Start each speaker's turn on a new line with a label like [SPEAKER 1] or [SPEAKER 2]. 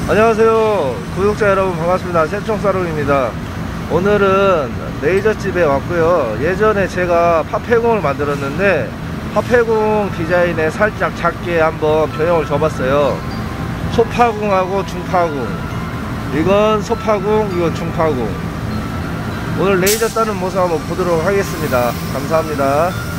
[SPEAKER 1] 안녕하세요 구독자 여러분, 반갑습니다. 새총사롱입니다. 오늘은 레이저집에 왔고요. 예전에 제가 파폐궁을 만들었는데 파폐궁 디자인에 살짝 작게 한번 변형을 줘봤어요. 소파궁하고 중파궁, 이건 소파궁, 이건 중파궁. 오늘 레이저 따는 모습 한번 보도록 하겠습니다. 감사합니다.